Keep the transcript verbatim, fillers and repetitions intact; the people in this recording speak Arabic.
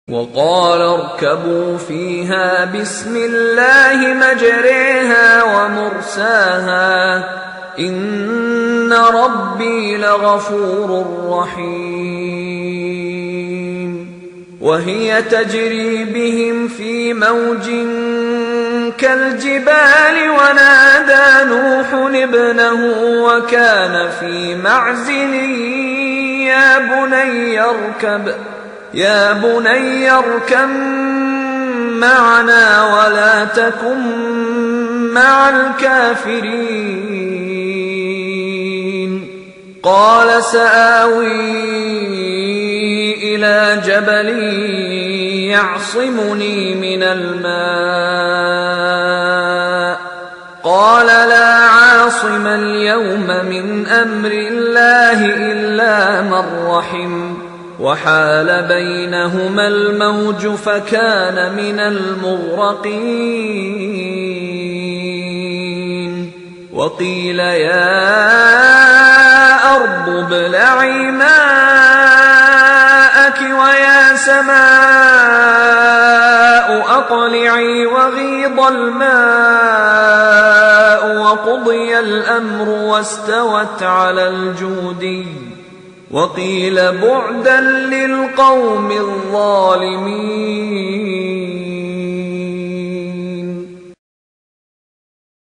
وقال اركبوا فيها بسم الله مجريها ومرساها إن ربي لغفور رحيم. وهي تجري بهم في موج كالجبال ونادى نوح ابنه وكان في معزل يا بني اركب يا بني اركب معنا ولا تكن مع الكافرين. قال سآوي إلى جبل يعصمني من الماء قال لا عاصم اليوم من أمر الله إلا من رحم وحال بينهما الموج فكان من المغرقين. وقيل يا أرض ابلعي ماءك ويا سماء أقلعي وغيض الماء وقضي الأمر واستوت على الجودي وقيل بعدا للقوم الظالمين.